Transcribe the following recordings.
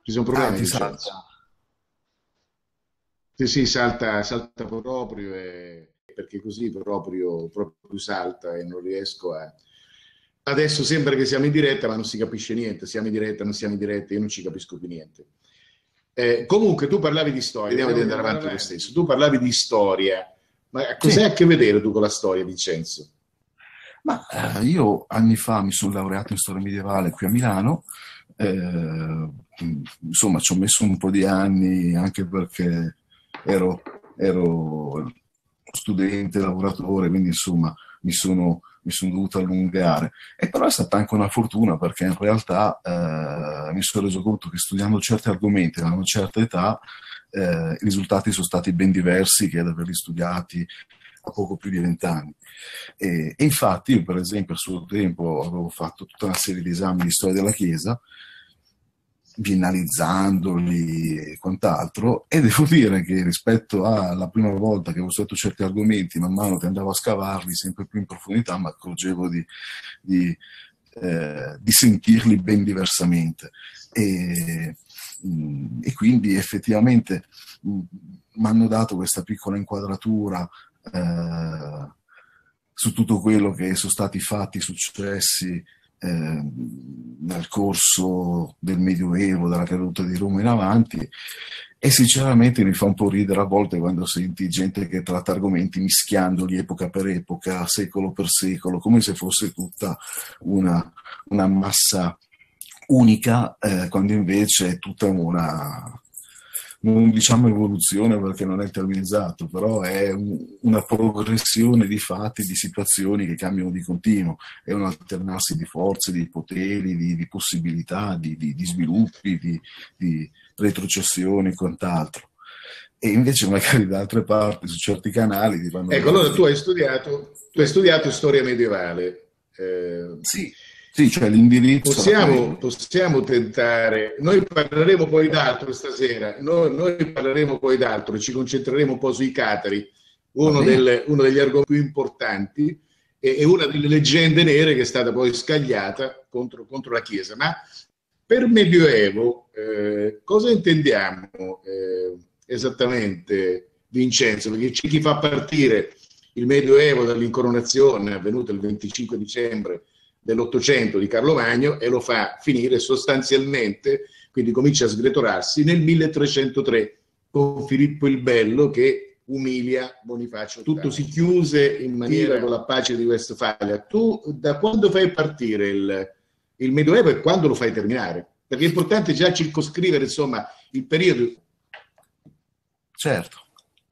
Ci sono Ah, problemi, ti Vincenzo? salta. Sì, sì, salta proprio, perché così proprio salta e non riesco a... Adesso sembra che siamo in diretta, ma non si capisce niente. Siamo in diretta, non siamo in diretta, io non ci capisco più niente. Comunque, tu parlavi di storia, vediamo di andare avanti lo stesso. Tu parlavi di storia, ma cos'hai Sì, a che vedere tu con la storia, Vincenzo? ma io anni fa mi sono laureato in storia medievale qui a Milano, insomma ci ho messo un po' di anni anche perché ero, ero studente, lavoratore, quindi insomma mi sono dovuto allungare. E però è stata anche una fortuna perché in realtà mi sono reso conto che studiando certi argomenti a una certa età i risultati sono stati ben diversi che ad averli studiati a poco più di 20 anni. E infatti io per esempio a suo tempo avevo fatto tutta una serie di esami di storia della Chiesa, biennalizzandoli e quant'altro, e devo dire che rispetto alla prima volta che avevo studiato certi argomenti, man mano che andavo a scavarli sempre più in profondità, mi accorgevo di, di sentirli ben diversamente. E, e quindi effettivamente mi hanno dato questa piccola inquadratura su tutto quello che sono stati fatti, successi nel corso del Medioevo, dalla caduta di Roma in avanti, e sinceramente mi fa un po' ridere a volte quando senti gente che tratta argomenti mischiandoli epoca per epoca, secolo per secolo, come se fosse tutta una, una massa unica, quando invece è tutta una, non diciamo evoluzione perché non è il termine esatto, però è una progressione di fatti, di situazioni che cambiano di continuo, è un alternarsi di forze, di poteri, di possibilità, di sviluppi, di retrocessioni e quant'altro. E invece magari da altre parti, su certi canali, ti fanno Ecco, vedere allora di... tu hai studiato storia medievale. Sì, sì, cioè l'indirizzo era Possiamo, quello. possiamo tentare, noi parleremo poi d'altro stasera, noi parleremo poi d'altro, ci concentreremo un po' sui catari, Va bene, uno degli argomenti più importanti e una delle leggende nere che è stata poi scagliata contro la Chiesa. Ma per Medioevo cosa intendiamo esattamente, Vincenzo? Perché c'è chi fa partire il Medioevo dall'incoronazione avvenuta il 25 dicembre dell'Ottocento di Carlo Magno e lo fa finire sostanzialmente, quindi comincia a sgretollarsi nel 1303 con Filippo il Bello che umilia Bonifacio. Tutto si chiuse in maniera con la pace di Westfalia. Tu da quando fai partire il Medioevo e quando lo fai terminare? Perché è importante già circoscrivere insomma il periodo. certo.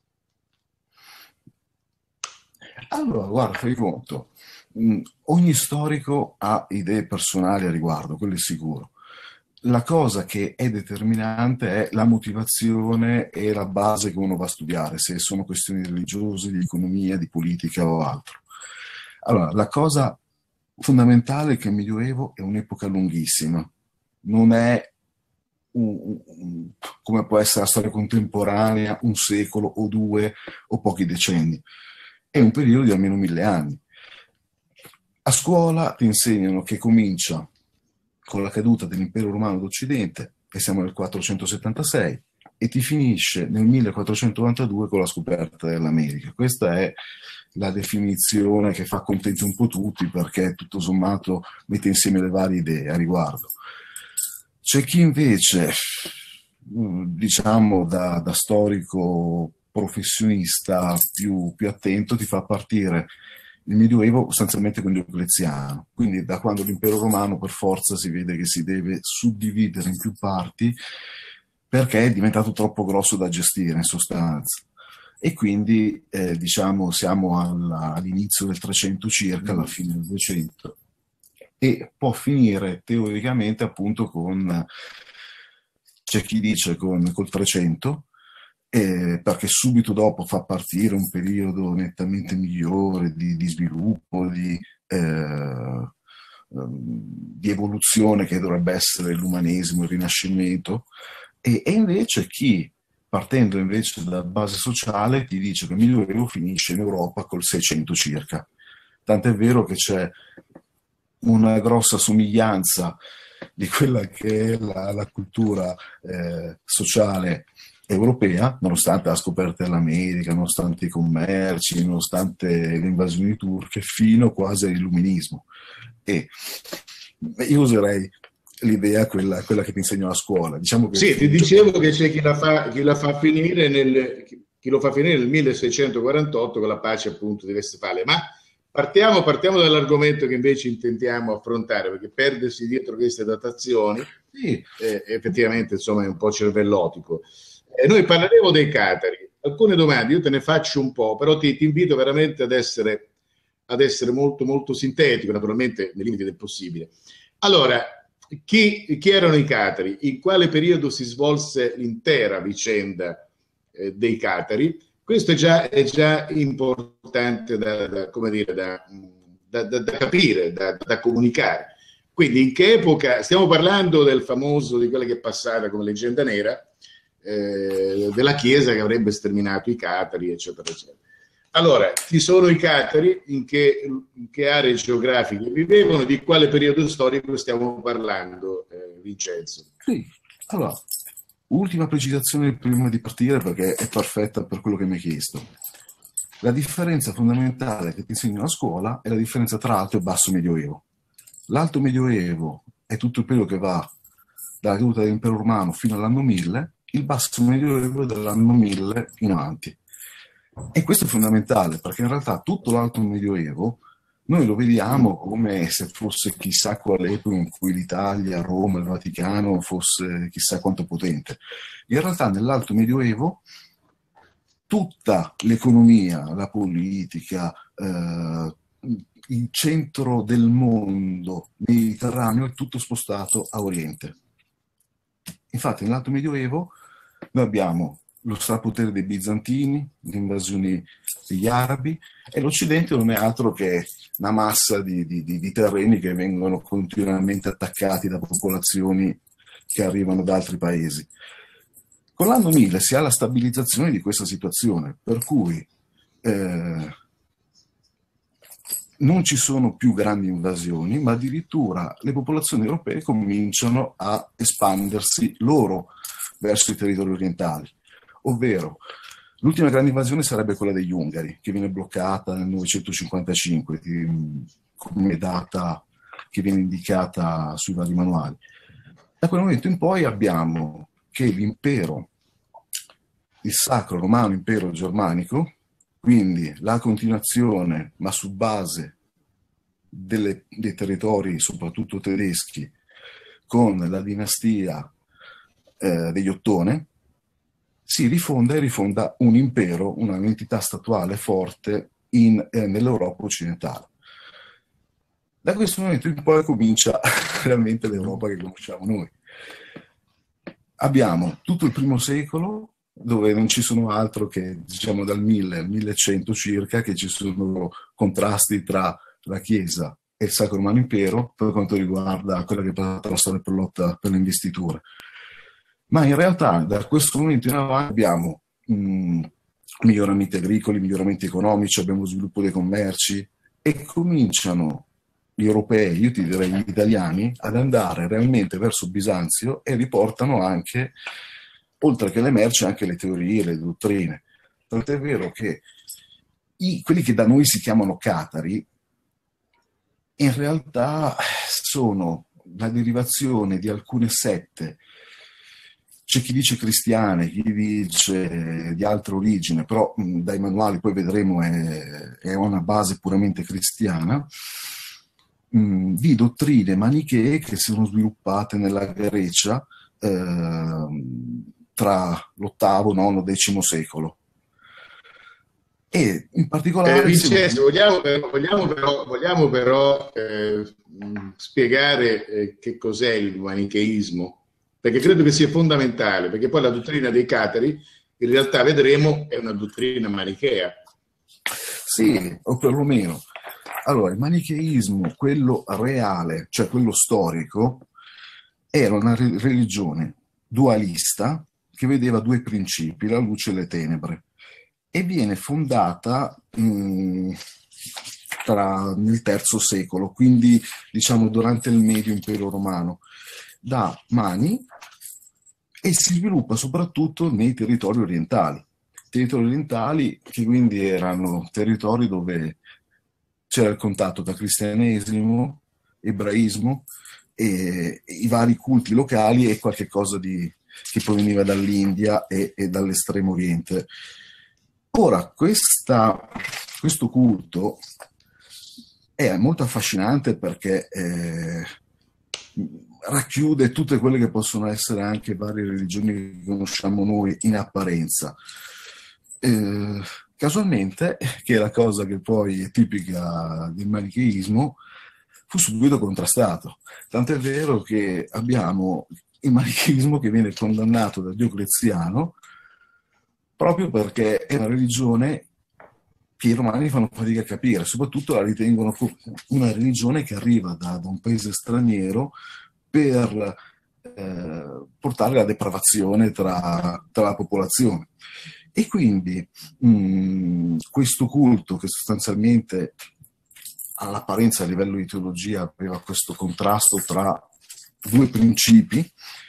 Allora, guarda, fai conto, ogni storico ha idee personali a riguardo, quello è sicuro. La cosa che è determinante è la motivazione e la base che uno va a studiare, se sono questioni religiose, di economia, di politica o altro. Allora, la cosa fondamentale è che il Medioevo è un'epoca lunghissima, non è come può essere la storia contemporanea, un secolo o due o pochi decenni. È un periodo di almeno 1000 anni. A scuola ti insegnano che comincia con la caduta dell'impero romano d'Occidente, e siamo nel 476, e ti finisce nel 1492 con la scoperta dell'America. Questa è la definizione che fa contenti un po' tutti perché tutto sommato mette insieme le varie idee a riguardo. C'è chi invece, diciamo da storico professionista più attento, ti fa partire il Medioevo sostanzialmente con Diocleziano, quindi da quando l'impero romano per forza si vede che si deve suddividere in più parti perché è diventato troppo grosso da gestire in sostanza. E quindi diciamo siamo all'inizio del 300 circa, alla fine del 200, e può finire teoricamente appunto con, c'è chi dice col 300, perché subito dopo fa partire un periodo nettamente migliore di sviluppo, di evoluzione che dovrebbe essere l'umanesimo, il rinascimento, e invece chi, partendo invece dalla base sociale, ti dice che il Medioevo finisce in Europa col 600 circa. Tant'è vero che c'è una grossa somiglianza di quella che è la cultura sociale europea, nonostante la scoperta dell'America, nonostante i commerci, nonostante le invasioni turche, fino quasi all'illuminismo. E io userei l'idea quella che ti insegno a scuola. Diciamo che Sì, ti dicevo che c'è chi lo fa finire nel 1648 con la pace appunto di Westfalia, ma partiamo dall'argomento che invece intendiamo affrontare, perché perdersi dietro queste datazioni sì. effettivamente insomma è un po' cervellotico. Noi parleremo dei catari. Alcune domande, io te ne faccio un po', però ti invito veramente ad essere molto, molto sintetico, naturalmente nei limiti del possibile. Allora, chi erano i catari? In quale periodo si svolse l'intera vicenda dei catari? Questo è già importante da capire, da comunicare. Quindi in che epoca? Stiamo parlando del famoso, di quella che è passata come leggenda nera, della Chiesa che avrebbe sterminato i catari, eccetera, eccetera. Allora, chi sono i catari? In che aree geografiche vivevano? Di quale periodo storico stiamo parlando, Vincenzo? Sì, allora, ultima precisazione prima di partire, perché è perfetta per quello che mi hai chiesto. La differenza fondamentale che ti insegno a scuola è la differenza tra alto e basso medioevo. L'alto medioevo è tutto il periodo che va dalla caduta dell'impero romano fino all'anno 1000, il basso medioevo è dall'anno 1000 in avanti. E questo è fondamentale, perché in realtà tutto l'alto medioevo noi lo vediamo come se fosse chissà qual epoca in cui l'Italia, Roma, il Vaticano fosse chissà quanto potente. In realtà nell'alto medioevo tutta l'economia, la politica, il centro del mondo mediterraneo è tutto spostato a oriente. Infatti nell'alto medioevo noi abbiamo lo strapotere dei bizantini, le invasioni degli arabi, e l'Occidente non è altro che una massa di terreni che vengono continuamente attaccati da popolazioni che arrivano da altri paesi. Con l'anno 1000 si ha la stabilizzazione di questa situazione, per cui non ci sono più grandi invasioni, ma addirittura le popolazioni europee cominciano a espandersi loro verso i territori orientali. Ovvero, l'ultima grande invasione sarebbe quella degli Ungari, che viene bloccata nel 955, come data che viene indicata sui vari manuali. Da quel momento in poi abbiamo che l'impero, il Sacro Romano Impero Germanico, quindi la continuazione, ma su base dei territori, soprattutto tedeschi, con la dinastia degli Ottone, si rifonda e rifonda un impero, un'entità statuale forte nell'Europa occidentale. Da questo momento in poi comincia veramente l'Europa che conosciamo noi. Abbiamo tutto il primo secolo, dove non ci sono altro che, diciamo, dal 1000 al 1100 circa, che ci sono contrasti tra la Chiesa e il Sacro Romano Impero per quanto riguarda quella che è stata la storia per lotta per le investiture. Ma in realtà da questo momento in avanti abbiamo miglioramenti agricoli, miglioramenti economici, abbiamo sviluppo dei commerci, e cominciano gli europei, io ti direi gli italiani, ad andare realmente verso Bisanzio, e riportano anche, oltre che le merci, anche le teorie, le dottrine. Tant'è vero che quelli che da noi si chiamano catari in realtà sono la derivazione di alcune sette. C'è chi dice cristiane, chi dice di altra origine, però dai manuali poi vedremo è una base puramente cristiana, di dottrine manichee che si sono sviluppate nella Grecia tra l'VIII, IX, X secolo. E in particolare Vincenzo, vogliamo però spiegare che cos'è il manicheismo, perché credo che sia fondamentale, perché poi la dottrina dei catari in realtà vedremo è una dottrina manichea. Sì, o perlomeno. Allora, il manicheismo, quello reale, cioè quello storico, era una religione dualista che vedeva due principi, la luce e le tenebre, e viene fondata nel III secolo, quindi diciamo durante il medio impero romano, da Mani e si sviluppa soprattutto nei territori orientali. Territori orientali che quindi erano territori dove c'era il contatto tra cristianesimo, ebraismo e i vari culti locali e qualche cosa che proveniva dall'India e dall'estremo oriente. Ora, questo culto è molto affascinante perché racchiude tutte quelle che possono essere anche varie religioni che conosciamo noi in apparenza. Casualmente, che è la cosa che poi è tipica del manicheismo, fu subito contrastato. Tant'è vero che abbiamo il manicheismo che viene condannato da Diocleziano proprio perché è una religione che i romani fanno fatica a capire, soprattutto la ritengono una religione che arriva da un paese straniero per portare la depravazione tra la popolazione. E quindi questo culto che sostanzialmente all'apparenza a livello di teologia aveva questo contrasto tra due principi,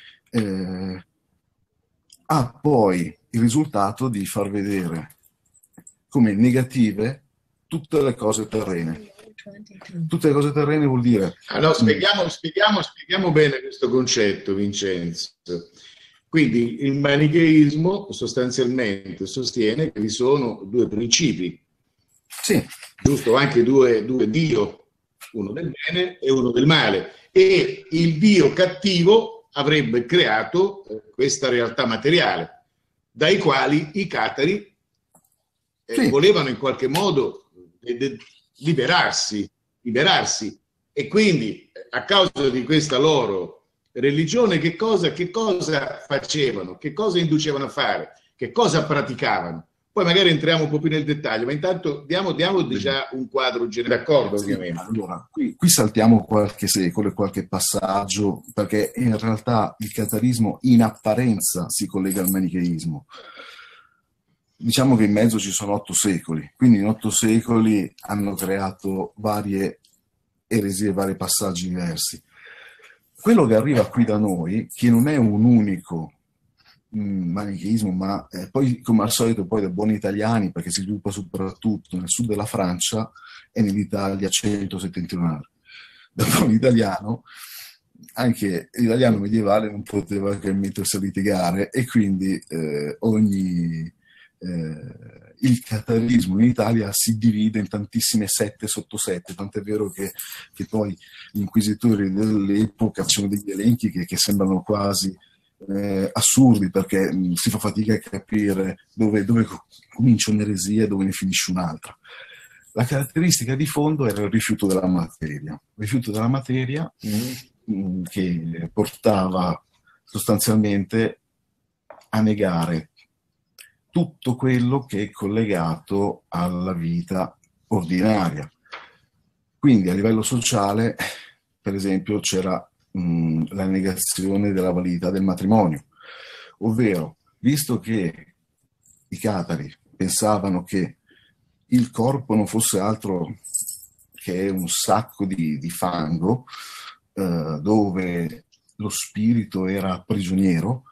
ha poi il risultato di far vedere come negative tutte le cose terrene. Tutte le cose terrene vuol dire... No, spieghiamo bene questo concetto, Vincenzo. Quindi il manicheismo sostanzialmente sostiene che vi sono due principi, sì, giusto? Anche due Dio, uno del bene e uno del male. E il Dio cattivo avrebbe creato questa realtà materiale, dai quali i catari sì, volevano in qualche modo liberarsi. E quindi a causa di questa loro religione che cosa facevano, che cosa inducevano a fare, che cosa praticavano. Poi magari entriamo un po' più nel dettaglio, ma intanto diamo già un quadro generale, d'accordo ovviamente. Allora, qui saltiamo qualche secolo e qualche passaggio, perché in realtà il catarismo in apparenza si collega al manicheismo. Diciamo che in mezzo ci sono 8 secoli, quindi in 8 secoli hanno creato varie eresie, vari passaggi diversi. Quello che arriva qui da noi, che non è un unico manicheismo, ma poi come al solito poi da buoni italiani, perché si sviluppa soprattutto nel sud della Francia e nell'Italia centro-settentrionale. Da buon italiano, anche l'italiano medievale non poteva che mettersi a litigare e quindi il catarismo in Italia si divide in tantissime sette sottosette, tant'è vero che poi gli inquisitori dell'epoca facevano degli elenchi che sembrano quasi assurdi, perché si fa fatica a capire dove comincia un'eresia e dove ne finisce un'altra. La caratteristica di fondo era il rifiuto della materia, che portava sostanzialmente a negare tutto quello che è collegato alla vita ordinaria. Quindi a livello sociale, per esempio, c'era la negazione della validità del matrimonio, ovvero, visto che i catari pensavano che il corpo non fosse altro che un sacco di fango, dove lo spirito era prigioniero,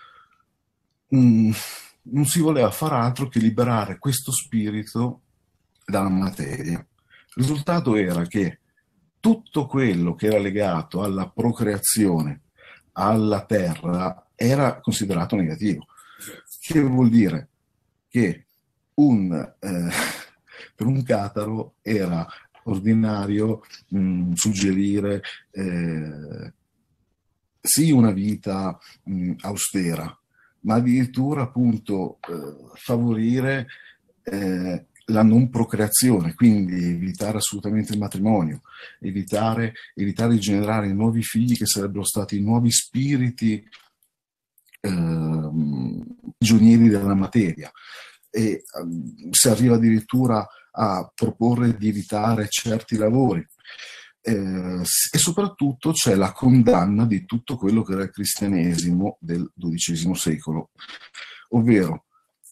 non si voleva far altro che liberare questo spirito dalla materia. Il risultato era che tutto quello che era legato alla procreazione, alla terra, era considerato negativo. Che vuol dire che per un cataro era ordinario suggerire sì una vita austera, ma addirittura appunto favorire la non procreazione, quindi evitare assolutamente il matrimonio, evitare di generare nuovi figli che sarebbero stati nuovi spiriti prigionieri della materia. E si arriva addirittura a proporre di evitare certi lavori. E soprattutto c'è la condanna di tutto quello che era il cristianesimo del XII secolo, ovvero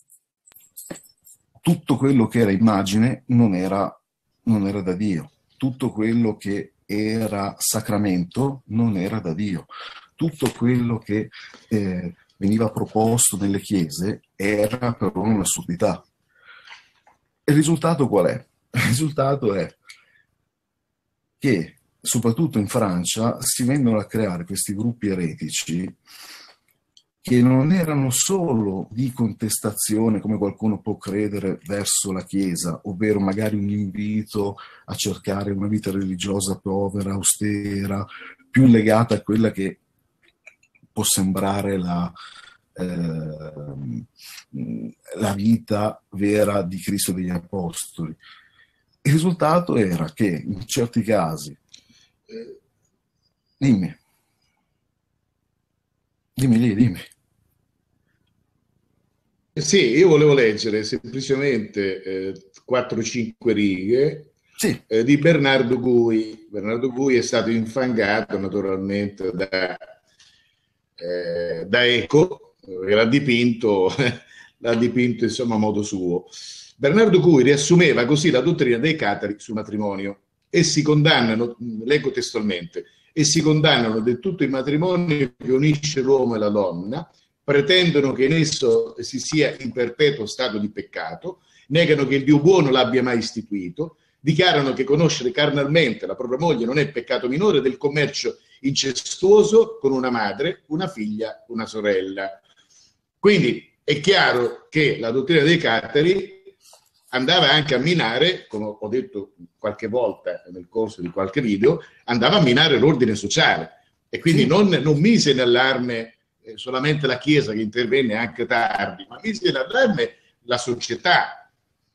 tutto quello che era immagine non era da Dio, tutto quello che era sacramento non era da Dio, tutto quello che veniva proposto nelle chiese era per loro un'assurdità. Il risultato qual è? Il risultato è che, soprattutto in Francia, si vengono a creare questi gruppi eretici che non erano solo di contestazione, come qualcuno può credere, verso la Chiesa, ovvero magari un invito a cercare una vita religiosa povera, austera, più legata a quella che può sembrare la vita vera di Cristo degli Apostoli. Il risultato era che in certi casi, dimmi. Sì, io volevo leggere semplicemente 4-5 righe Sì. Di Bernardo Gui. Bernardo Gui è stato infangato naturalmente da Eco, che l'ha dipinto insomma a modo suo. Bernardo Gui riassumeva così la dottrina dei catari sul matrimonio. Essi condannano, leggo testualmente, essi condannano del tutto il matrimonio che unisce l'uomo e la donna, pretendono che in esso si sia in perpetuo stato di peccato, negano che il Dio buono l'abbia mai istituito, dichiarano che conoscere carnalmente la propria moglie non è peccato minore del commercio incestuoso con una madre, una figlia, una sorella. Quindi è chiaro che la dottrina dei catari andava anche a minare, come ho detto qualche volta nel corso di qualche video, andava a minare l'ordine sociale e quindi non mise in allarme solamente la Chiesa, che intervenne anche tardi, ma mise in allarme la società,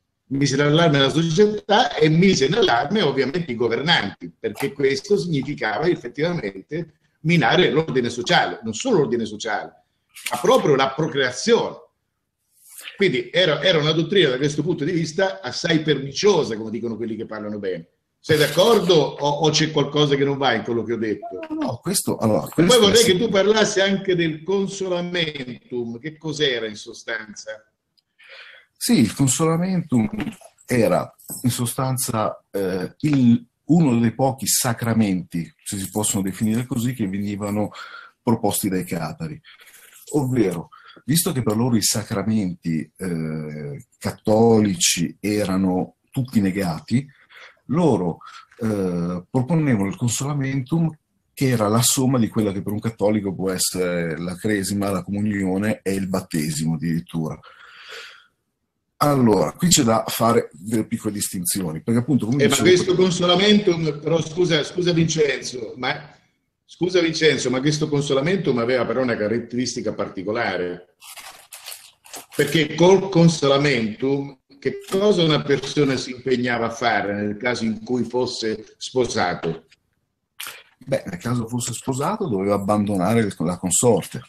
e mise in allarme ovviamente i governanti, perché questo significava effettivamente minare l'ordine sociale, non solo l'ordine sociale, ma proprio la procreazione. Quindi era una dottrina da questo punto di vista assai perniciosa, come dicono quelli che parlano bene. Sei d'accordo o c'è qualcosa che non va in quello che ho detto? No, questo poi vorrei che tu parlassi anche del consolamentum. Che cos'era in sostanza? Sì, il consolamentum era in sostanza uno dei pochi sacramenti, se si possono definire così, che venivano proposti dai catari. Ovvero, visto che per loro i sacramenti cattolici erano tutti negati, loro proponevano il consolamentum, che era la somma di quella che per un cattolico può essere la cresima, la comunione e il battesimo addirittura. Allora, qui c'è da fare delle piccole distinzioni, perché appunto come ma questo consolamentum, però scusa Vincenzo, ma questo consolamentum aveva però una caratteristica particolare, perché col consolamentum che cosa una persona si impegnava a fare nel caso in cui fosse sposato? Beh, nel caso fosse sposato doveva abbandonare la consorte,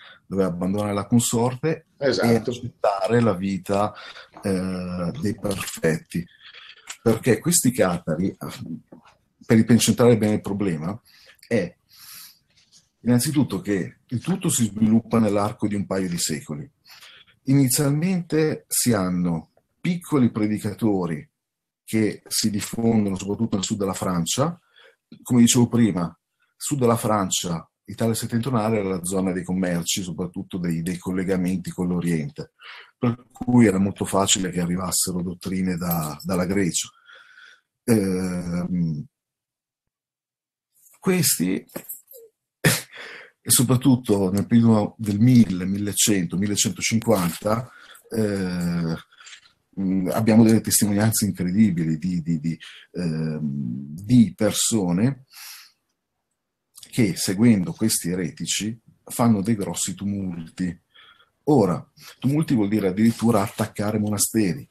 esatto, e accettare la vita dei perfetti, perché questi catari, per centrare bene il problema, è innanzitutto che il tutto si sviluppa nell'arco di un paio di secoli. Inizialmente si hanno piccoli predicatori che si diffondono soprattutto nel sud della Francia. Come dicevo prima, sud della Francia, Italia settentrionale era la zona dei commerci, soprattutto dei collegamenti con l'Oriente, per cui era molto facile che arrivassero dottrine dalla Grecia. Questi, e soprattutto nel periodo del 1100-1150, abbiamo delle testimonianze incredibili di persone che, seguendo questi eretici, fanno dei grossi tumulti. Ora, tumulti vuol dire addirittura attaccare monasteri,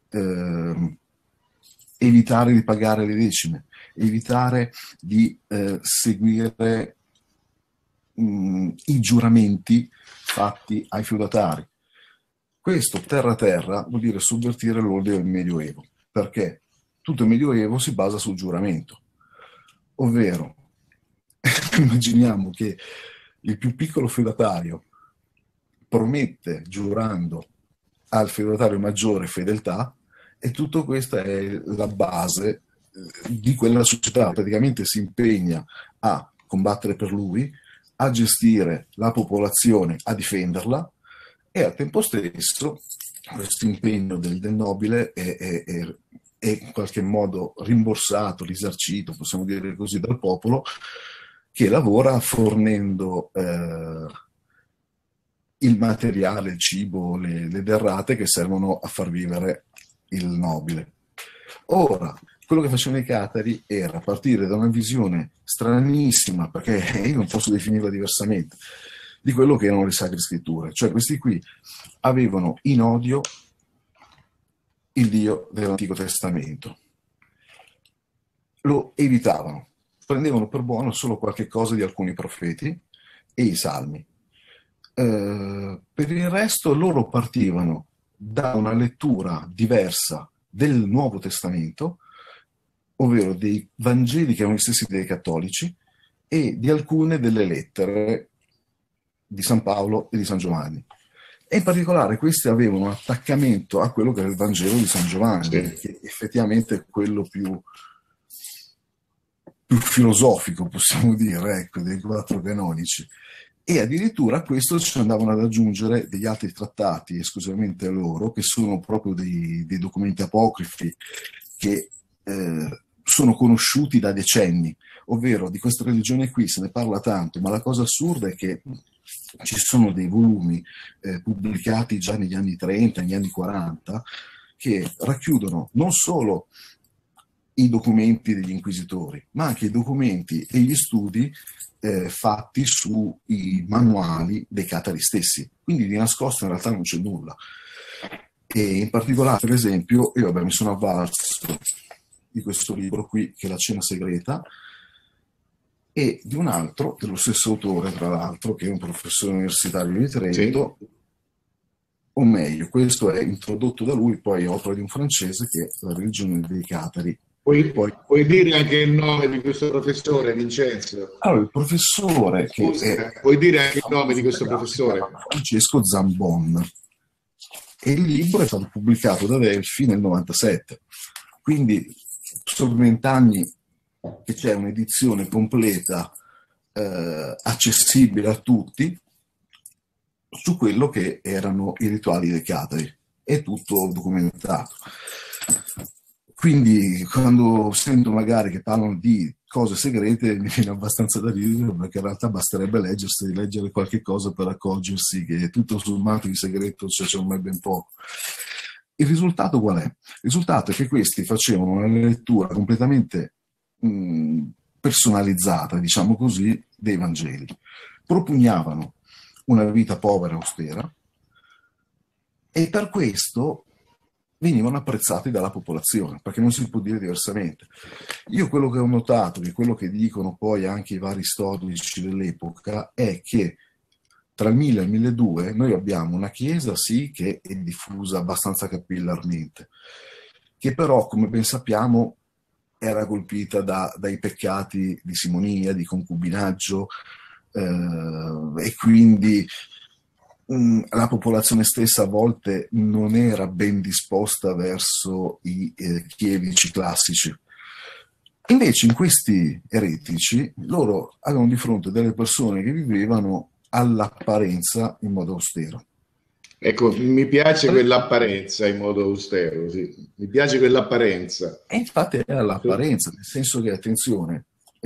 evitare di pagare le decime, evitare di seguire i giuramenti fatti ai feudatari. Questo terra vuol dire sovvertire l'ordine del Medioevo, perché tutto il Medioevo si basa sul giuramento, ovvero immaginiamo che il più piccolo feudatario promette, giurando al feudatario maggiore, fedeltà, e tutto questo è la base di quella società. Praticamente si impegna a combattere per lui, a gestire la popolazione, a difenderla, e al tempo stesso questo impegno del nobile è in qualche modo rimborsato, risarcito, possiamo dire così, dal popolo, che lavora fornendo il materiale, il cibo, le derrate che servono a far vivere il nobile. Ora, quello che facevano i catari era partire da una visione stranissima, perché io non posso definirla diversamente, di quello che erano le Sacre Scritture. Cioè questi qui avevano in odio il Dio dell'Antico Testamento. Lo evitavano, prendevano per buono solo qualche cosa di alcuni profeti e i salmi. Per il resto loro partivano da una lettura diversa del Nuovo Testamento, ovvero dei Vangeli che erano gli stessi dei cattolici e di alcune delle lettere di San Paolo e di San Giovanni. E in particolare questi avevano un attaccamento a quello che era il Vangelo di San Giovanni, sì, che effettivamente è quello più filosofico, possiamo dire, ecco, dei 4 canonici. E addirittura a questo ci andavano ad aggiungere degli altri trattati esclusivamente loro, che sono proprio dei documenti apocrifi che sono conosciuti da decenni, ovvero di questa religione qui se ne parla tanto, ma la cosa assurda è che ci sono dei volumi pubblicati già negli anni 30, negli anni 40, che racchiudono non solo i documenti degli inquisitori, ma anche i documenti e gli studi fatti sui manuali dei catari stessi. Quindi di nascosto in realtà non c'è nulla. E in particolare, per esempio, io mi sono avvalso di questo libro qui, che è La cena segreta, e di un altro, dello stesso autore, tra l'altro, che è un professore universitario di Trento, sì, o meglio, questo è introdotto da lui, poi opera di un francese, che è La religione dei catari. Puoi dire anche il nome di questo professore, Vincenzo? Allora, il professore puoi dire anche il nome di questo professore? Francesco Zambon. E il libro è stato pubblicato da Delphi nel 97. Quindi sono 20 anni che c'è un'edizione completa accessibile a tutti su quello che erano i rituali dei catari. È tutto documentato. Quindi quando sento magari che parlano di cose segrete mi viene abbastanza da ridere, perché in realtà basterebbe leggere qualche cosa per accorgersi che tutto sommato di segreto c'è ormai ben poco. Il risultato qual è? Il risultato è che questi facevano una lettura completamente personalizzata, diciamo così, dei Vangeli. Propugnavano una vita povera e austera e per questo venivano apprezzati dalla popolazione, perché non si può dire diversamente. Io quello che ho notato, che quello che dicono poi anche i vari storici dell'epoca, è che tra il 1000 e il 1200 noi abbiamo una chiesa, sì, che è diffusa abbastanza capillarmente, che però, come ben sappiamo, era colpita dai peccati di simonia, di concubinaggio, e quindi la popolazione stessa a volte non era ben disposta verso i chierici classici. Invece in questi eretici loro avevano di fronte delle persone che vivevano all'apparenza in modo austero. Ecco, mi piace quell'apparenza in modo austero, sì. Mi piace quell'apparenza. E infatti è l'apparenza, nel senso che, attenzione,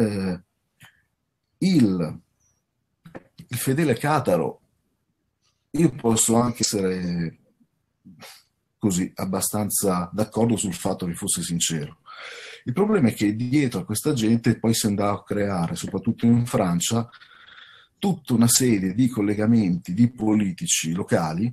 il fedele cataro, io posso anche essere così abbastanza d'accordo sul fatto che fosse sincero. Il problema è che dietro a questa gente poi si andava a creare, soprattutto in Francia, tutta una serie di collegamenti di politici locali,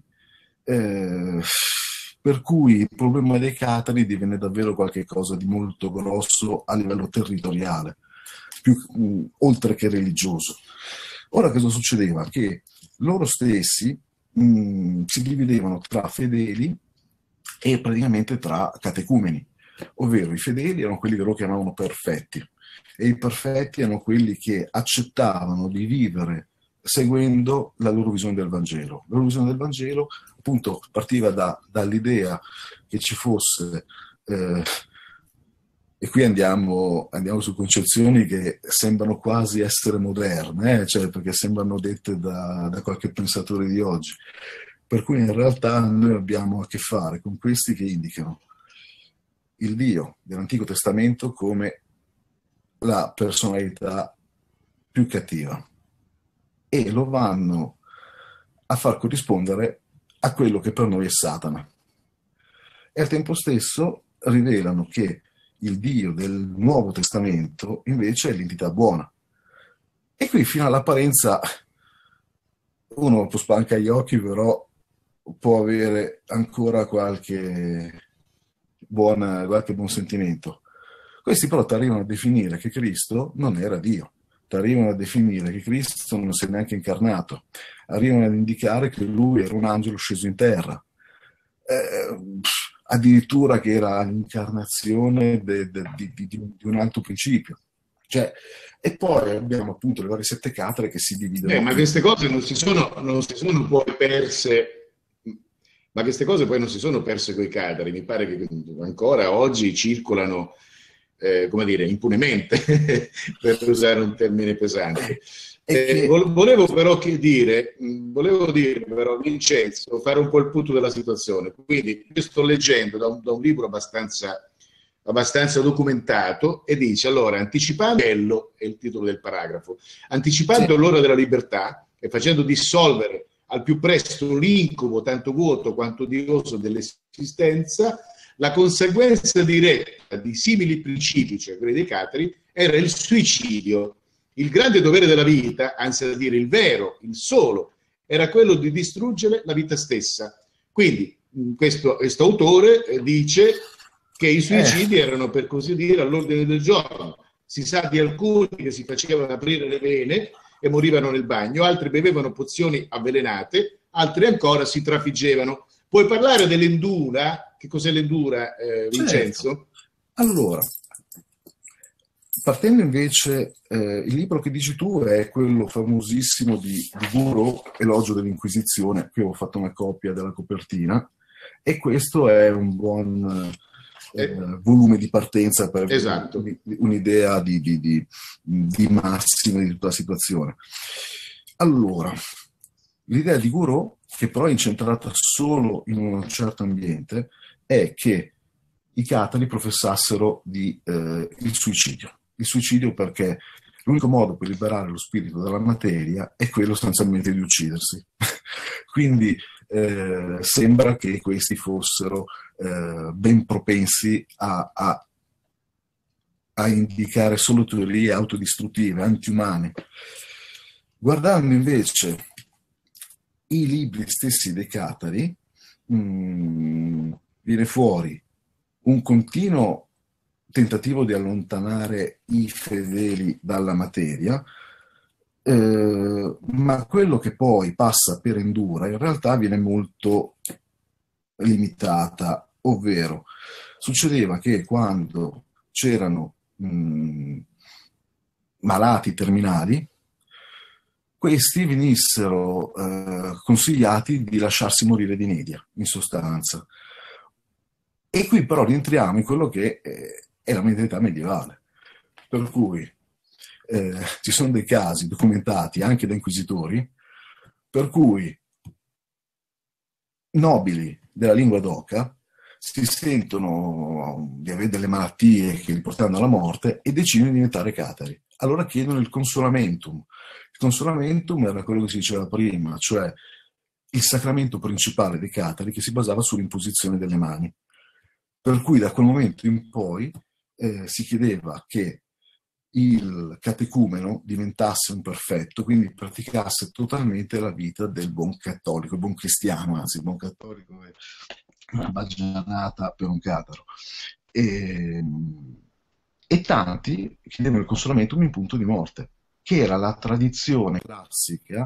per cui il problema dei catari divenne davvero qualcosa di molto grosso a livello territoriale, oltre che religioso. Ora cosa succedeva? Che loro stessi si dividevano tra fedeli e praticamente tra catecumeni, ovvero i fedeli erano quelli che loro chiamavano perfetti e i perfetti erano quelli che accettavano di vivere seguendo la loro visione del Vangelo. La loro visione del Vangelo appunto partiva dall'idea che ci fosse E qui andiamo su concezioni che sembrano quasi essere moderne, cioè perché sembrano dette da qualche pensatore di oggi. Per cui in realtà noi abbiamo a che fare con questi che indicano il Dio dell'Antico Testamento come la personalità più cattiva e lo vanno a far corrispondere a quello che per noi è Satana. E al tempo stesso rivelano che il Dio del Nuovo Testamento invece è l'entità buona. E qui fino all'apparenza uno può spancare gli occhi, però può avere ancora qualche buon sentimento. Questi però ti arrivano a definire che Cristo non era Dio, ti arrivano a definire che Cristo non si è neanche incarnato, arrivano ad indicare che lui era un angelo sceso in terra, addirittura che era l'incarnazione di un altro principio. Cioè, e poi abbiamo appunto le varie sette catere che si dividono. Ma queste cose non si sono poi perse, ma queste cose poi non si sono perse coi catari. Mi pare che ancora oggi circolano, come dire, impunemente, per usare un termine pesante. Volevo dire però, Vincenzo, fare un po' il punto della situazione. Quindi io sto leggendo da un libro abbastanza documentato e dice, allora, anticipando, è il titolo del paragrafo, anticipando l'ora della libertà e facendo dissolvere al più presto l'incubo tanto vuoto quanto odioso dell'esistenza, la conseguenza diretta di simili principi, cioè quelli dei catari, era il suicidio. Il grande dovere della vita, anzi a dire il vero, il solo, era quello di distruggere la vita stessa. Quindi questo autore dice che i suicidi erano, per così dire, all'ordine del giorno. Si sa di alcuni che si facevano aprire le vene e morivano nel bagno, altri bevevano pozioni avvelenate, altri ancora si trafiggevano. Puoi parlare dell'endura? Che cos'è l'endura, Vincenzo? Certo. Allora, partendo invece, il libro che dici tu è quello famosissimo di Gouraud, Elogio dell'Inquisizione. Qui ho fatto una copia della copertina, e questo è un buon volume di partenza per un'idea di massima di tutta la situazione. Allora, l'idea di Gouraud, che però è incentrata solo in un certo ambiente, è che i catari professassero il suicidio. Il suicidio perché l'unico modo per liberare lo spirito dalla materia è quello sostanzialmente di uccidersi. Quindi sembra che questi fossero ben propensi a indicare solo teorie autodistruttive, antiumane. Guardando invece i libri stessi dei catari, viene fuori un continuo tentativo di allontanare i fedeli dalla materia, ma quello che poi passa per endura in realtà viene molto limitata, ovvero succedeva che quando c'erano malati terminali, questi venissero consigliati di lasciarsi morire di inedia, in sostanza. E qui però rientriamo in quello che è la mentalità medievale, per cui ci sono dei casi documentati anche da inquisitori, per cui nobili della lingua d'oca si sentono di avere delle malattie che li portano alla morte e decidono di diventare catari. Allora chiedono il consolamentum. Il consolamentum era quello che si diceva prima, cioè il sacramento principale dei catari che si basava sull'imposizione delle mani. Per cui da quel momento in poi si chiedeva che il catecumeno diventasse un perfetto, quindi praticasse totalmente la vita del buon cattolico, il buon cristiano, anzi il buon cattolico è una baggianata per un cataro. E tanti chiedevano il consolamentum in punto di morte, che era la tradizione classica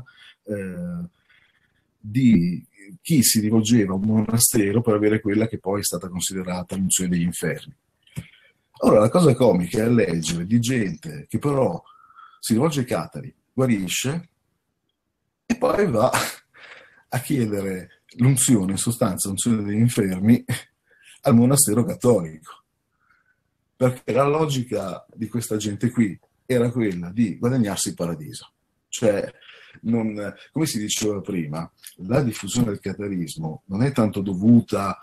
di chi si rivolgeva a un monastero per avere quella che poi è stata considerata l'unzione degli inferni. Ora, la cosa comica è leggere di gente che però si rivolge ai catari, guarisce e poi va a chiedere l'unzione, in sostanza l'unzione degli infermi, al monastero cattolico. perché la logica di questa gente qui era quella di guadagnarsi il paradiso. Cioè, come si diceva prima, la diffusione del catarismo non è tanto dovuta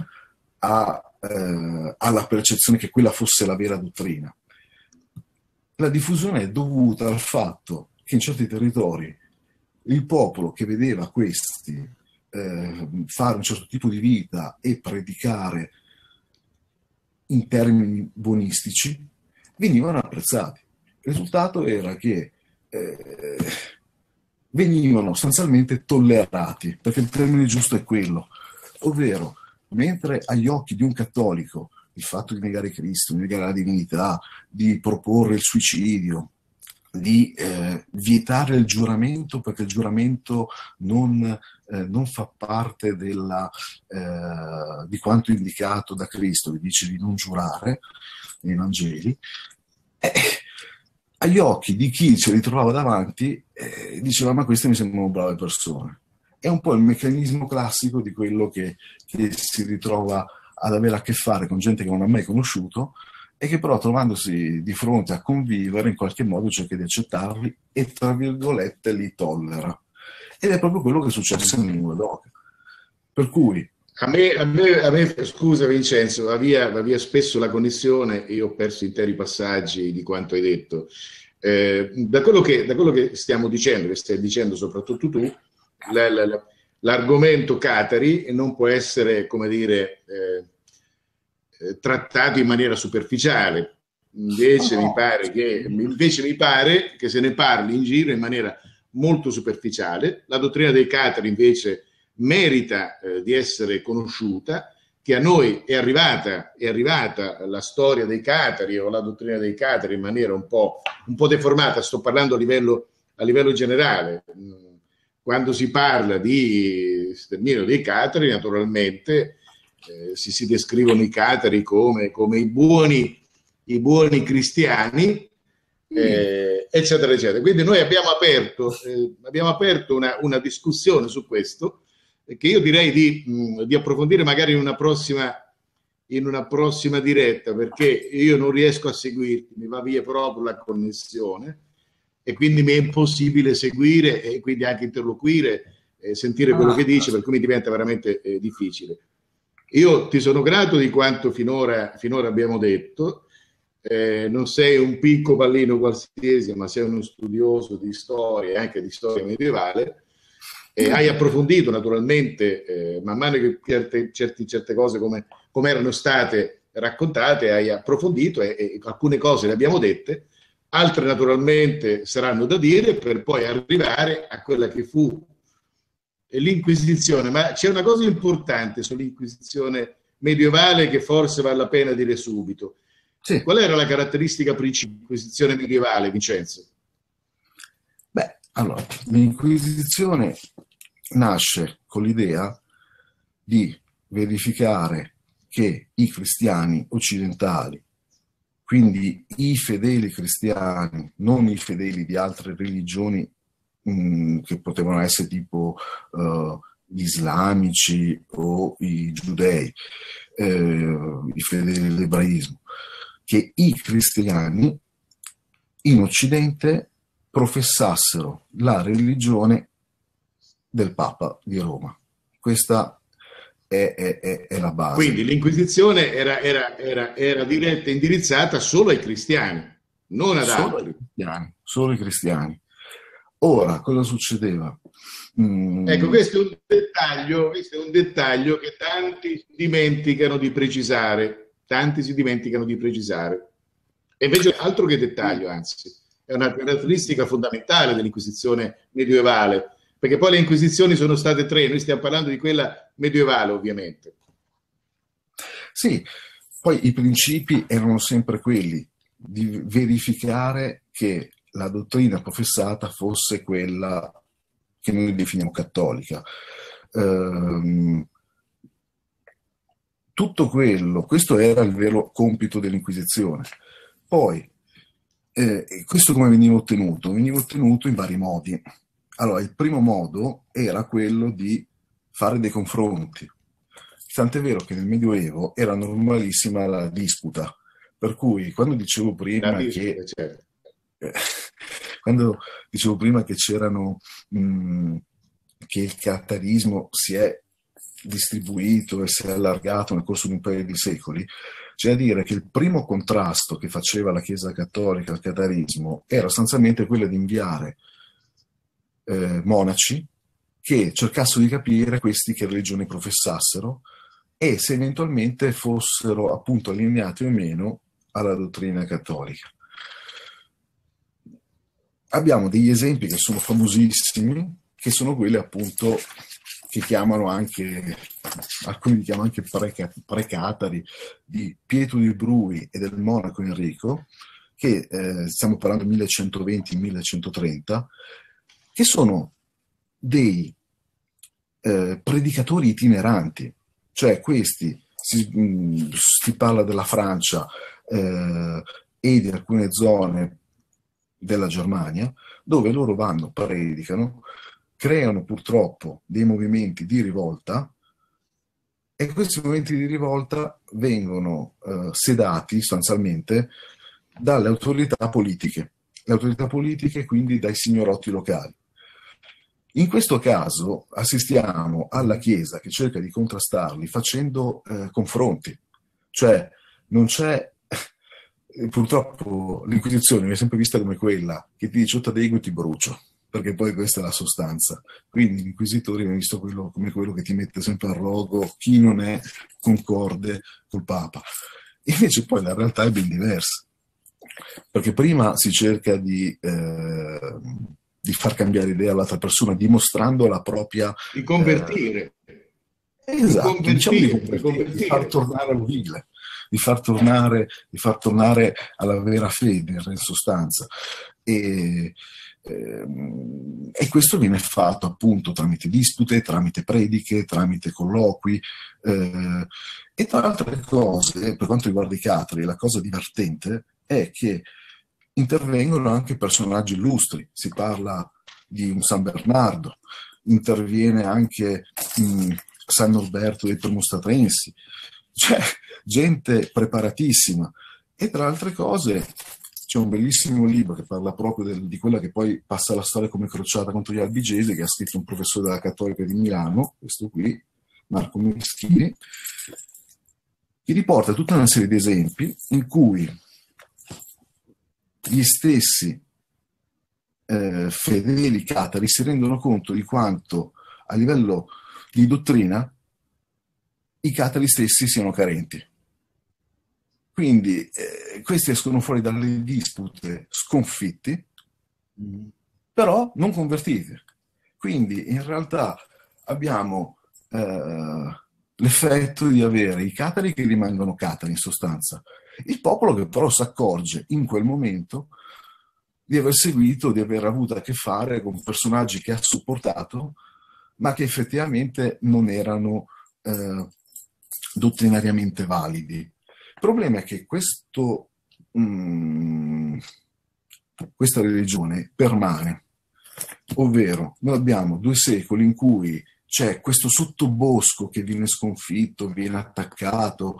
alla percezione che quella fosse la vera dottrina. La diffusione è dovuta al fatto che in certi territori il popolo che vedeva questi fare un certo tipo di vita e predicare in termini buonistici venivano apprezzati. Il risultato era che venivano sostanzialmente tollerati, perché il termine giusto è quello, ovvero mentre agli occhi di un cattolico il fatto di negare Cristo, di negare la divinità, di proporre il suicidio, di vietare il giuramento perché il giuramento non fa parte di quanto indicato da Cristo, che dice di non giurare nei Vangeli, agli occhi di chi ce li trovava davanti diceva ma queste mi sembrano brave persone. È un po' il meccanismo classico di quello che si ritrova ad avere a che fare con gente che non ha mai conosciuto e che però trovandosi di fronte a convivere in qualche modo cerca di accettarli e tra virgolette li tollera. Ed è proprio quello che è successo in Lingua d'Oca. Per cui a me, scusa Vincenzo, va via spesso la connessione e io ho perso interi passaggi di quanto hai detto. Da quello che stiamo dicendo, che stai dicendo soprattutto tu, l'argomento Catari non può essere, come dire, trattato in maniera superficiale. Invece mi pare che se ne parli in giro in maniera molto superficiale. La dottrina dei Catari invece merita di essere conosciuta, che a noi è arrivata la storia dei Catari o la dottrina dei Catari in maniera un po' deformata. Sto parlando a livello generale. Quando si parla di sterminio dei Catari, naturalmente si descrivono i Catari come i buoni cristiani, eccetera, eccetera. Quindi noi abbiamo aperto una discussione su questo, che io direi di approfondire magari in una prossima diretta, perché io non riesco a seguirti, mi va via proprio la connessione e quindi mi è impossibile seguire e quindi anche interloquire, sentire quello che dici, per cui mi diventa veramente difficile. Io ti sono grato di quanto finora abbiamo detto. Non sei un picco pallino qualsiasi, ma sei uno studioso di storia, anche di storia medievale. Hai approfondito naturalmente, man mano che certe cose come erano state raccontate, hai approfondito e alcune cose le abbiamo dette, altre naturalmente saranno da dire per poi arrivare a quella che fu l'Inquisizione. Ma c'è una cosa importante sull'Inquisizione medievale che forse vale la pena dire subito. Sì. Qual era la caratteristica principale dell'Inquisizione medievale, Vincenzo? Beh, allora, l'Inquisizione nasce con l'idea di verificare che i cristiani occidentali, quindi i fedeli cristiani, non i fedeli di altre religioni che potevano essere tipo gli islamici o i giudei, i fedeli dell'ebraismo, che i cristiani in Occidente professassero la religione del Papa di Roma. Questa è la base. Quindi l'Inquisizione era diretta e indirizzata solo ai cristiani, non ad altri. Solo i cristiani. Ora, cosa succedeva? Ecco, questo è un dettaglio che tanti si dimenticano di precisare. E invece altro che dettaglio, anzi, è una caratteristica fondamentale dell'Inquisizione medievale, perché poi le Inquisizioni sono state 3, noi stiamo parlando di quella medievale ovviamente. Sì, poi i principi erano sempre quelli di verificare che la dottrina professata fosse quella che noi definiamo cattolica. Tutto questo era il vero compito dell'Inquisizione. Poi, questo come veniva ottenuto? Veniva ottenuto in vari modi. Allora, il primo modo era quello di fare dei confronti. Tant'è vero che nel Medioevo era normalissima la disputa, Per cui quando dicevo La prima che, certo. eh, quando dicevo prima che c'erano, che il catarismo si è distribuito e si è allargato nel corso di un paio di secoli, c'è da dire che il primo contrasto che faceva la Chiesa Cattolica al catarismo era sostanzialmente quello di inviare monaci che cercassero di capire questi che religione professassero e se eventualmente fossero appunto allineati o meno alla dottrina cattolica. Abbiamo degli esempi che sono famosissimi, che sono quelli appunto che chiamano anche, alcuni li chiamano anche precatari, di Pietro di Brui e del monaco Enrico, che stiamo parlando del 1120-1130, che sono dei predicatori itineranti, cioè questi si parla della Francia e di alcune zone della Germania, dove loro vanno, predicano, creano purtroppo dei movimenti di rivolta e questi movimenti di rivolta vengono sedati sostanzialmente dalle autorità politiche, le autorità politiche quindi dai signorotti locali. In questo caso assistiamo alla Chiesa che cerca di contrastarli facendo confronti, cioè non c'è, purtroppo l'Inquisizione mi è sempre vista come quella che ti dice o ti adegui o ti brucio, perché poi questa è la sostanza. Quindi l'inquisitore mi ha visto come quello che ti mette sempre al rogo chi non è concorde col Papa. Invece poi la realtà è ben diversa, perché prima si cerca di far cambiare idea all'altra persona, dimostrando la propria... Di convertire. Esatto, diciamo di far tornare all'ovile, di far tornare alla vera fede, in sostanza. E questo viene fatto appunto tramite dispute, tramite prediche, tramite colloqui. E tra altre cose, per quanto riguarda i catari, la cosa divertente è che intervengono anche personaggi illustri. Si parla di un San Bernardo, interviene anche San Norberto dei Premustatrensi, cioè gente preparatissima. E tra altre cose c'è un bellissimo libro che parla proprio di quella che poi passa alla storia come crociata contro gli albigesi, che ha scritto un professore della Cattolica di Milano, questo qui, Marco Meschini, che riporta tutta una serie di esempi in cui gli stessi fedeli catari si rendono conto di quanto a livello di dottrina i catari stessi siano carenti. Quindi questi escono fuori dalle dispute sconfitti, però non convertiti. Quindi in realtà abbiamo l'effetto di avere i catari che rimangono catari in sostanza, il popolo che però si accorge in quel momento di aver seguito, di aver avuto a che fare con personaggi che ha supportato, ma che effettivamente non erano dottrinariamente validi. Il problema è che questa religione permane, ovvero noi abbiamo 2 secoli in cui c'è questo sottobosco che viene sconfitto, viene attaccato,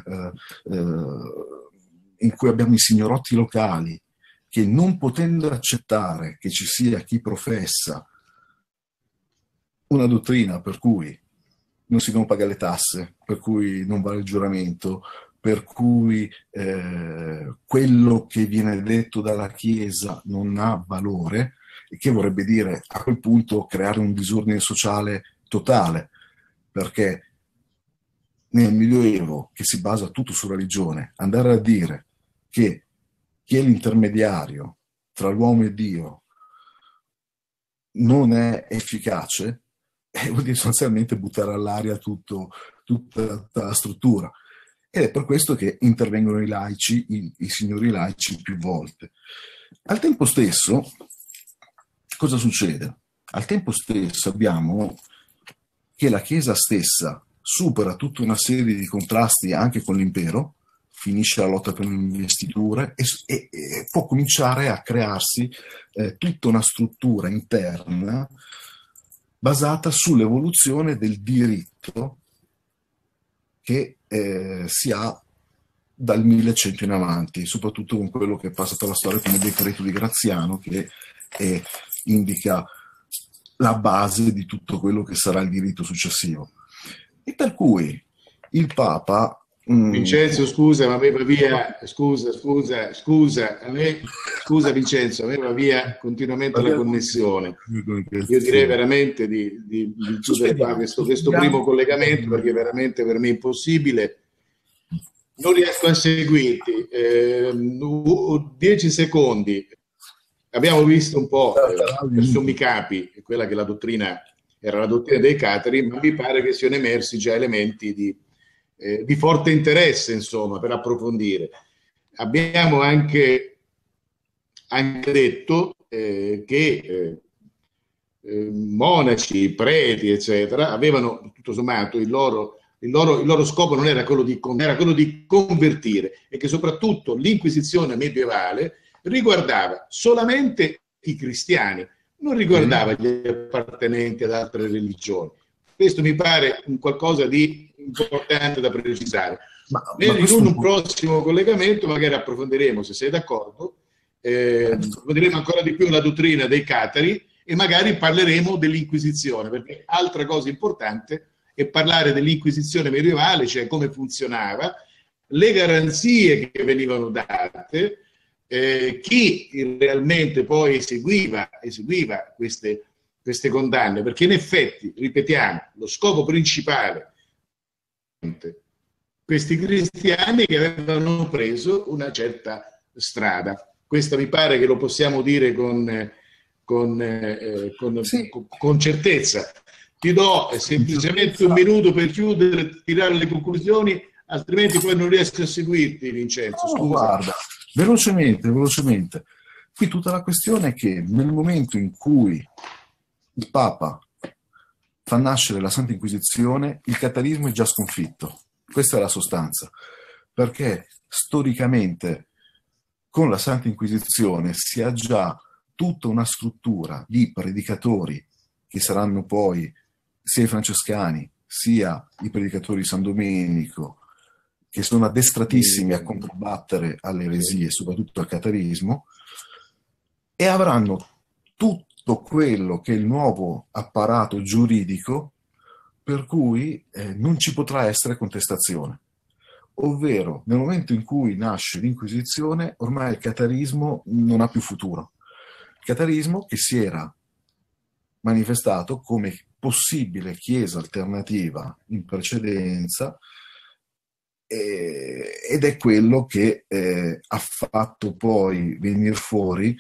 in cui abbiamo i signorotti locali che, non potendo accettare che ci sia chi professa una dottrina per cui non si devono pagare le tasse, per cui non vale il giuramento, per cui quello che viene detto dalla Chiesa non ha valore, e che vorrebbe dire a quel punto creare un disordine sociale totale, perché nel Medioevo, che si basa tutto su religione, andare a dire che chi è l'intermediario tra l'uomo e Dio non è efficace, vuol dire sostanzialmente buttare all'aria tutta la struttura. Ed è per questo che intervengono i laici, i signori laici più volte. Al tempo stesso, cosa succede? Al tempo stesso abbiamo che la Chiesa stessa supera tutta una serie di contrasti anche con l'impero, finisce la lotta per le investiture e può cominciare a crearsi tutta una struttura interna basata sull'evoluzione del diritto che si ha dal 1100 in avanti, soprattutto con quello che è passato alla storia come decreto di Graziano, che indica la base di tutto quello che sarà il diritto successivo. E per cui il Papa... Vincenzo, scusa, ma a me va via, scusa Vincenzo, a me va via continuamente la connessione. Io direi veramente di chiudere qua questo primo collegamento, perché veramente per me è impossibile. Non riesco a seguirti. 10 secondi. Abbiamo visto un po' per sommi capi quella che la dottrina era la dottrina dei catari, ma mi pare che siano emersi già elementi di forte interesse, insomma, per approfondire. Abbiamo anche detto che monaci, preti, eccetera, avevano tutto sommato il loro scopo non era quello di convertire, e che soprattutto l'Inquisizione medievale riguardava solamente i cristiani, non riguardava gli appartenenti ad altre religioni. Questo mi pare un qualcosa di importante da precisare. In un prossimo collegamento magari approfondiremo, se sei d'accordo, approfondiremo ancora di più la dottrina dei catari e magari parleremo dell'Inquisizione, perché altra cosa importante è parlare dell'Inquisizione medievale, cioè come funzionava, le garanzie che venivano date, chi realmente poi eseguiva queste condanne, perché in effetti, ripetiamo, lo scopo principale, questi cristiani che avevano preso una certa strada. Questo mi pare che lo possiamo dire con certezza. Ti do semplicemente un minuto per chiudere, tirare le conclusioni, altrimenti poi non riesco a seguirti, Vincenzo. Scusa. Guarda, velocemente. Qui tutta la questione è che nel momento in cui il Papa fa nascere la Santa Inquisizione, il catarismo è già sconfitto. Questa è la sostanza. Perché storicamente con la Santa Inquisizione si ha già tutta una struttura di predicatori che saranno poi sia i francescani sia i predicatori di San Domenico, che sono addestratissimi a combattere alle eresie, soprattutto al catarismo, e avranno tutto quello che è il nuovo apparato giuridico per cui non ci potrà essere contestazione. Ovvero, nel momento in cui nasce l'Inquisizione, ormai il catarismo non ha più futuro. Il catarismo che si era manifestato come possibile chiesa alternativa in precedenza, ed è quello che ha fatto poi venire fuori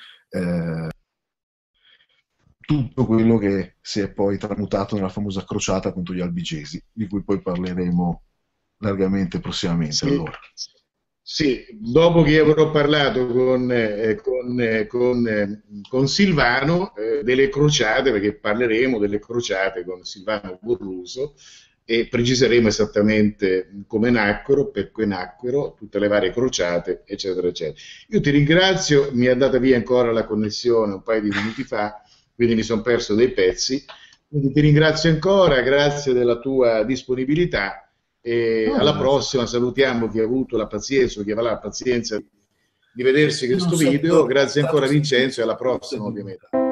tutto quello che si è poi tramutato nella famosa crociata contro gli albigesi, di cui poi parleremo largamente prossimamente. Sì, allora. Sì, dopo che avrò parlato con Silvano delle crociate, perché parleremo delle crociate con Silvano Borruso e preciseremo esattamente come nacquero, perché nacquero tutte le varie crociate, eccetera, eccetera. Io ti ringrazio, mi è andata via ancora la connessione un paio di minuti fa, quindi mi sono perso dei pezzi, quindi ti ringrazio ancora, grazie della tua disponibilità. E alla prossima. Salutiamo chi ha avuto la pazienza, chi avrà la pazienza di vedersi questo video. Grazie ancora Vincenzo e alla prossima ovviamente.